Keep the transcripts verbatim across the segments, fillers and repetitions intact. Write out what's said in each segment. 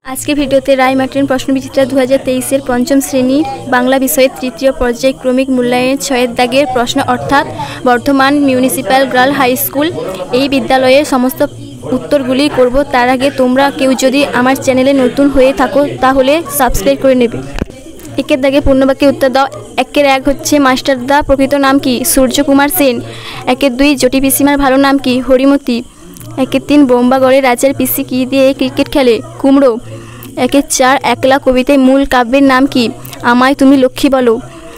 आज के भिडियोते राय मार्टिन प्रश्नबिचित्रा दो हज़ार तेईस एर पंचम श्रेणी बांगला विषय तृतीय पर्याय क्रमिक मूल्यायन छयेर दागेर प्रश्न अर्थात Bardhaman municipal girl high school এই বিদ্যালয়ের সমস্ত উত্তরগুলি করব। তার আগে তোমরা কেউ যদি আমার চ্যানেলে নতুন হয়ে থাকো তাহলে সাবস্ক্রাইব করে নেবে। একের দাগে পূর্ণবাক্যে উত্তর দাও। একের এক হচ্ছে মাস্টারদা প্রকৃত নাম কি? সূর্যকুমার সেন। একের দুই জটি পিসিমার ভালো নাম কি? হরিমতি। একের তিন বোম্বাগড়ে রাজার পিসি কি দিয়ে ক্রিকেট খেলে? কুমড়ো। একের চার একলা কবিতায় মূল কাব্যের নাম কি? আমায় তুমি লক্ষ্মী বলো।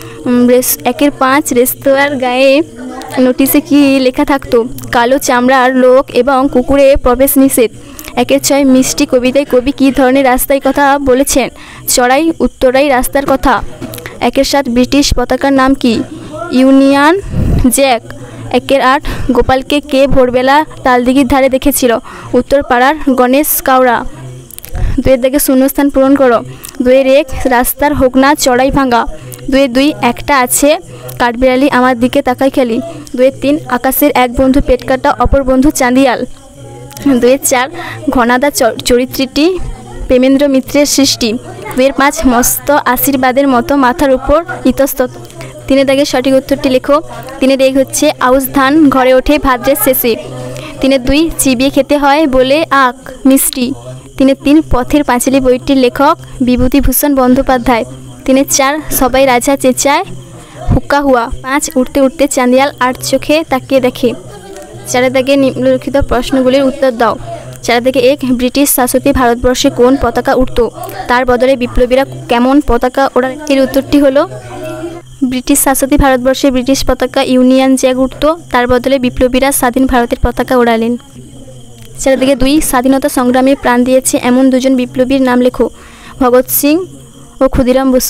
একের পাঁচ রেস্তোরাঁর গায়ে নোটিশে কি লেখা থাকতো? কালো চামড়ার লোক এবং কুকুরে প্রবেশ নিষেধ। একের ছয় মিষ্টি কবিতায় কবি কী ধরনের রাস্তার কথা বলেছেন? চড়াই উত্তরাই রাস্তার কথা। একের সাত ব্রিটিশ পতাকার নাম কি? Union Jack. একের আট গোপালকে কে ভোরবেলা তালদিঘির ধারে দেখেছিল? উত্তরপাড়ার গণেশ কাউরা। দুয়ের দাগে শূন্যস্থান পূরণ করো। দুয়ের এক রাস্তার হোক না চড়াই ভাঙা। দুয়ের দুই একটা আছে কাঠবিড়ালি আমার দিকে তাকাই খেলি। দুয়ের তিন আকাশের এক বন্ধু পেট কাটা অপর বন্ধু চাঁদিয়াল। দুয়ের চার ঘনাদা চরিত্রটি প্রেমেন্দ্র মিত্রের সৃষ্টি। দুয়ের পাঁচ মস্ত আশীর্বাদের মতো মাথার উপর ইতস্তত। তিনের দাগে সঠিক উত্তরটি লেখো। তিনের এক হচ্ছে আউশ ধান ঘরে ওঠে ভাদ্রের শেষে। তিনের দুই চিবিয়ে খেতে হয় বলে আখ মিষ্টি। তিনের তিন পথের পাঁচালী বইটির লেখক বিভূতিভূষণ বন্দ্যোপাধ্যায়। তিনের চার সবাই রাজা চেঁচায় হুক্কা হুয়া। পাঁচ উঠতে উঠতে চাঁদিয়াল আট চোখে তাকিয়ে দেখে। চারের দাগে নিম্নলিখিত প্রশ্নগুলির উত্তর দাও। চারের দাগে এক ব্রিটিশ শাসিত ভারতবর্ষে কোন পতাকা উঠত? তার বদলে বিপ্লবীরা কেমন পতাকা ওড়ান? এর উত্তরটি হলো ব্রিটিশ শাসিত ভারতবর্ষে ব্রিটিশ পতাকা ইউনিয়ন জ্যাক উঠত, তার বদলে বিপ্লবীরা স্বাধীন ভারতের পতাকা ওড়ালেন। চারের দিকে দুই স্বাধীনতা সংগ্রামে প্রাণ দিয়েছে এমন দুজন বিপ্লবীর নাম লেখো। ভগৎ সিং ও ক্ষুদিরাম বসু।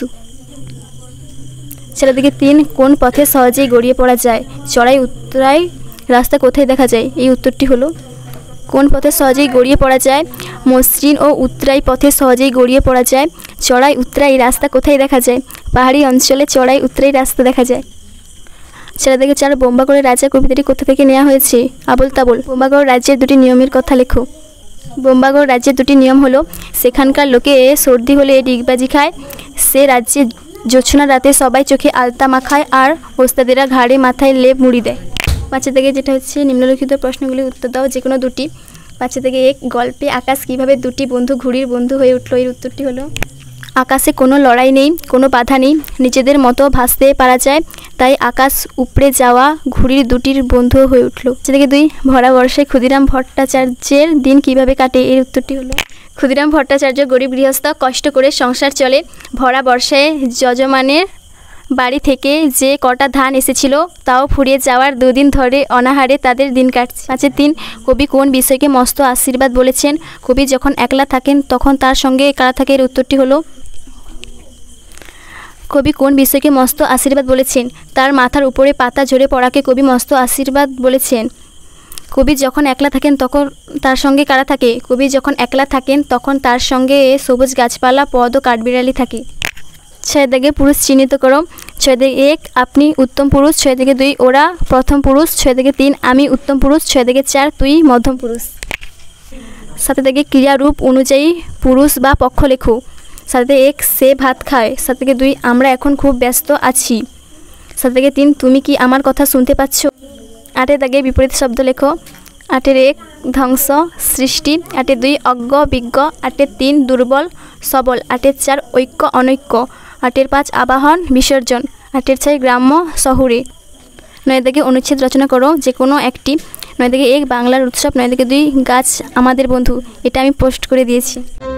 চারিদিকে তিন কোন পথে সহজেই গড়িয়ে পড়া যায়? চড়াই উত্তরাই রাস্তা কোথায় দেখা যায়? এই উত্তরটি হলো কোন পথে সহজেই গড়িয়ে পড়া যায়? মসৃণ ও উত্তরাই পথে সহজেই গড়িয়ে পড়া যায়। চড়াই উত্তরাই রাস্তা কোথায় দেখা যায়? পাহাড়ি অঞ্চলে চড়াই উত্তরাই রাস্তা দেখা যায়। চারিদিকে চার বোম্বাগড়ের রাজা কবিতাটি কোথা থেকে নেওয়া হয়েছে? আবোল তাবোল। বোম্বাগড় রাজ্যের দুটি নিয়মের কথা লেখো। বোম্বাগড় রাজ্যের দুটি নিয়ম হলো সেখানকার লোকে সর্দি হলে ডিগবাজি খায়, সে রাজ্যে জোছনা রাতে সবাই চোখে আলতা মাখায়, আর ওস্তাদেরা ঘাড়ে মাথায় লেপ মুড়ি দেয়। পাঁচের থেকে যেটা হচ্ছে নিম্নলিখিত প্রশ্নগুলি উত্তর দাও যে কোনো দুটি। পাঁচের থেকে এক গল্পে আকাশ কীভাবে দুটি বন্ধু ঘুড়ির বন্ধু হয়ে উঠল? এর উত্তরটি হলো আকাশে কোনো লড়াই নেই, কোনো বাধা নেই, নিজেদের মতো ভাসতে পারা যায়, তাই আকাশ উপড়ে যাওয়া ঘুড়ির দুটির বন্ধু হয়ে উঠল। সে থেকে দুই ভরা বর্ষায় ক্ষুদিরাম ভট্টাচার্যের দিন কিভাবে কাটে? এর উত্তরটি হলো ক্ষুদিরাম ভট্টাচার্য গরিব গৃহস্থ, কষ্ট করে সংসার চলে। ভরা বর্ষায় যজমানের বাড়ি থেকে যে কটা ধান এসেছিল তাও ফুরিয়ে যাওয়ার দুদিন ধরে অনাহারে তাদের দিন কাটছে। পাঁচের তিন কবি কোন বিষয়কে মস্ত আশীর্বাদ বলেছেন? কবি যখন একলা থাকেন তখন তার সঙ্গে কারা থাকে? এর উত্তরটি হলো কবি কোন বিষয়কে মস্ত আশীর্বাদ বলেছেন? তার মাথার উপরে পাতা ঝরে পড়াকে কবি মস্ত আশীর্বাদ বলেছেন। কবি যখন একলা থাকেন তখন তার সঙ্গে কারা থাকে? কবি যখন একলা থাকেন তখন তার সঙ্গে সবুজ গাছপালা পদ ও কাঠবিড়ালি থাকে। ছয় দাগে পুরুষ চিহ্নিত করো। ছয় দাগে এক আপনি উত্তম পুরুষ। ছয় দাগে দুই ওরা প্রথম পুরুষ। ছয় দাগে তিন আমি উত্তম পুরুষ। ছয় দাগে চার তুই মধ্যম পুরুষ। সাথে দাগে ক্রিয়ারূপ অনুযায়ী পুরুষ বা পক্ষ লেখো। সাথে এক সে ভাত খায়। সাথে থেকে দুই আমরা এখন খুব ব্যস্ত আছি। সাথে থেকে তিন তুমি কি আমার কথা শুনতে পাচ্ছ? আটের দাগে বিপরীত শব্দ লেখো। আটের এক ধ্বংস সৃষ্টি। আটের দুই অজ্ঞ বিজ্ঞ। আটের তিন দুর্বল সবল। আটের চার ঐক্য অনৈক্য। আটের পাঁচ আবাহন বিসর্জন। আটের ছয় গ্রাম্য শহুরে। নয় দাগে অনুচ্ছেদ রচনা করো যে কোনো একটি। নয় দাগে এক বাংলার উৎসব। নয় দাগে দুই গাছ আমাদের বন্ধু। এটা আমি পোস্ট করে দিয়েছি।